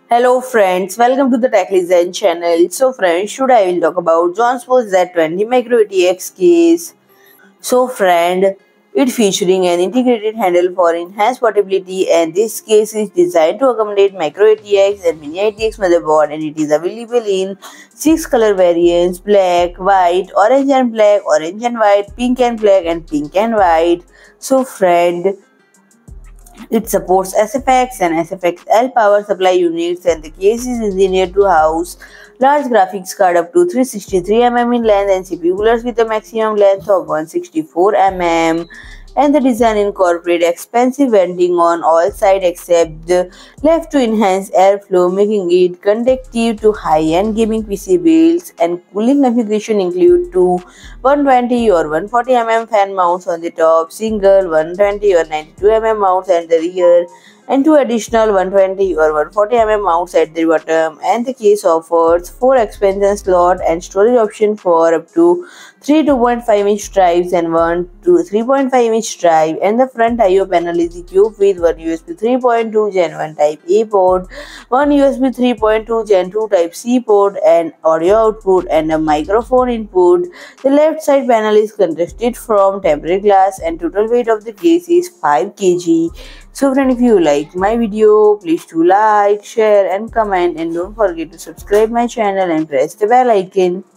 Hello friends, welcome to the TechLizen channel. So friends, today I will talk about JONSPORT Z20 Micro ATX case. So friend, it featuring an integrated handle for enhanced portability, and this case is designed to accommodate micro ATX and mini ATX motherboard, and it is available in 6 color variants: black, white, orange and black, orange and white, pink and black, and pink and white. So friend, it supports SFX and SFX-L power supply units, and the case is engineered to house large graphics card up to 363 mm in length and CPU coolers with a maximum length of 164 mm. And the design incorporates expansive venting on all sides except the left to enhance airflow, making it conducive to high-end gaming PC builds. And cooling configuration include two 120 or 140 mm fan mounts on the top, single 120 or 92 mm mounts at the rear, and two additional 120 or 140 mm mounts at the bottom. And the case offers 4 expansion slot and storage option for up to 3 2.5-inch drives and 1 to 3.5-inch drive. And the front I/O panel is equipped with one USB 3.2 Gen 1 Type A port, one USB 3.2 Gen 2 Type C port, and audio output and a microphone input. The left side panel is constructed from tempered glass, and total weight of the case is 5 kg. So friend, if you like my video, please do like, share and comment, and don't forget to subscribe my channel and press the bell icon.